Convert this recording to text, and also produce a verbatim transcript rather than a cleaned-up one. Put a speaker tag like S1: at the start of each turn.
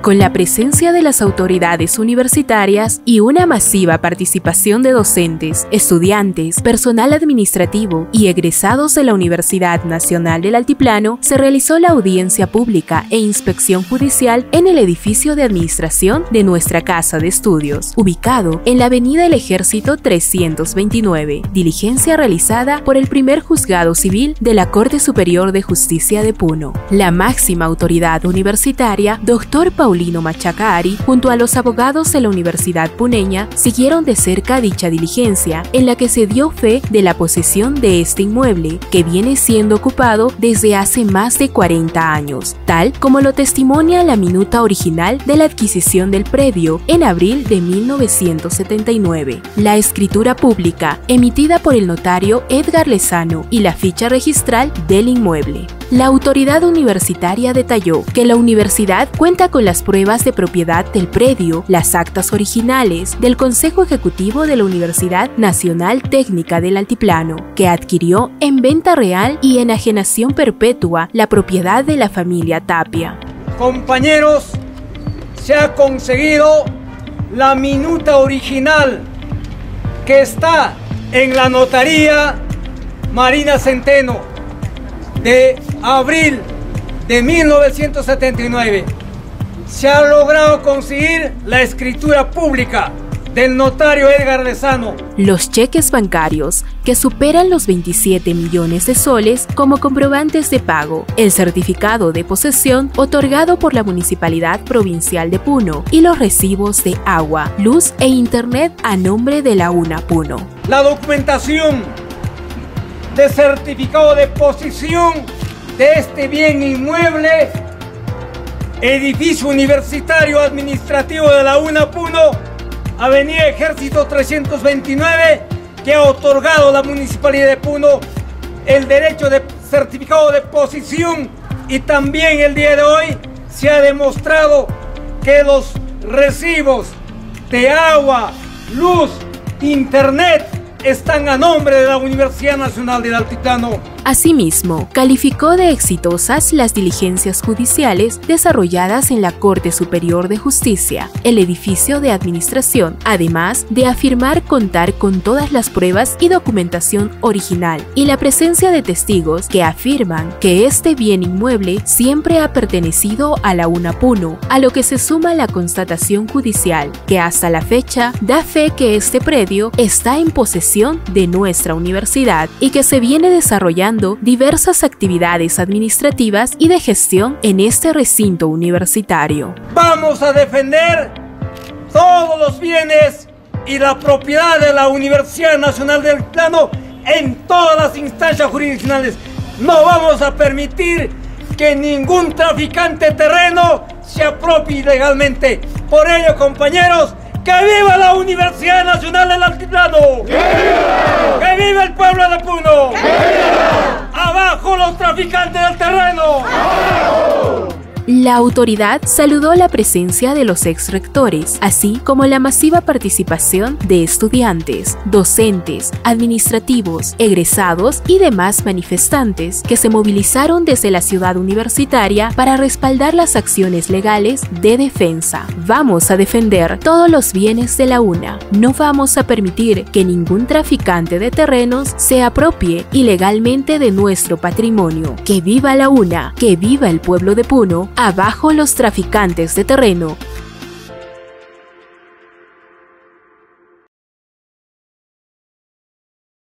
S1: Con la presencia de las autoridades universitarias y una masiva participación de docentes, estudiantes, personal administrativo y egresados de la Universidad Nacional del Altiplano, se realizó la audiencia pública e inspección judicial en el edificio de administración de nuestra Casa de Estudios, ubicado en la Avenida El Ejército trescientos veintinueve, diligencia realizada por el primer juzgado civil de la Corte Superior de Justicia de Puno. La máxima autoridad universitaria, doctor Paulino Machaca Ari, junto a los abogados de la Universidad Puneña, siguieron de cerca dicha diligencia, en la que se dio fe de la posesión de este inmueble, que viene siendo ocupado desde hace más de cuarenta años, tal como lo testimonia la minuta original de la adquisición del predio en abril de mil novecientos setenta y nueve, la escritura pública emitida por el notario Edgar Lezano y la ficha registral del inmueble. La autoridad universitaria detalló que la universidad cuenta con las pruebas de propiedad del predio, las actas originales del Consejo Ejecutivo de la Universidad Nacional Técnica del Altiplano, que adquirió en venta real y enajenación perpetua la propiedad de la familia Tapia.
S2: Compañeros, se ha conseguido la minuta original que está en la notaría Marina Centeno de abril de mil novecientos setenta y nueve. Se ha logrado conseguir la escritura pública del notario Edgar Lezano.
S1: Los cheques bancarios, que superan los veintisiete millones de soles como comprobantes de pago, el certificado de posesión otorgado por la Municipalidad Provincial de Puno y los recibos de agua, luz e internet a nombre de la UNA Puno.
S2: La documentación de certificado de posesión de este bien inmueble, edificio universitario administrativo de la UNA Puno, Avenida Ejército trescientos veintinueve, que ha otorgado la Municipalidad de Puno el derecho de certificado de posesión, y también el día de hoy se ha demostrado que los recibos de agua, luz, internet están a nombre de la Universidad Nacional del Altiplano.
S1: Asimismo, calificó de exitosas las diligencias judiciales desarrolladas en la Corte Superior de Justicia, el edificio de administración, además de afirmar contar con todas las pruebas y documentación original y la presencia de testigos que afirman que este bien inmueble siempre ha pertenecido a la UNA Puno, a lo que se suma la constatación judicial, que hasta la fecha da fe que este predio está en posesión de nuestra universidad y que se viene desarrollando diversas actividades administrativas y de gestión en este recinto universitario.
S2: Vamos a defender todos los bienes y la propiedad de la Universidad Nacional del Altiplano en todas las instancias jurisdiccionales. No vamos a permitir que ningún traficante de terreno se apropie ilegalmente. Por ello, compañeros, ¡que viva la Universidad Nacional del Altiplano! ¡Que viva! ¡Que viva el pueblo de Puno! ¡Que viva! ¡Abajo los traficantes del terreno! ¡Abajo!
S1: La autoridad saludó la presencia de los ex-rectores, así como la masiva participación de estudiantes, docentes, administrativos, egresados y demás manifestantes que se movilizaron desde la ciudad universitaria para respaldar las acciones legales de defensa. Vamos a defender todos los bienes de la UNA. No vamos a permitir que ningún traficante de terrenos se apropie ilegalmente de nuestro patrimonio. ¡Que viva la UNA! ¡Que viva el pueblo de Puno! Abajo los traficantes de terreno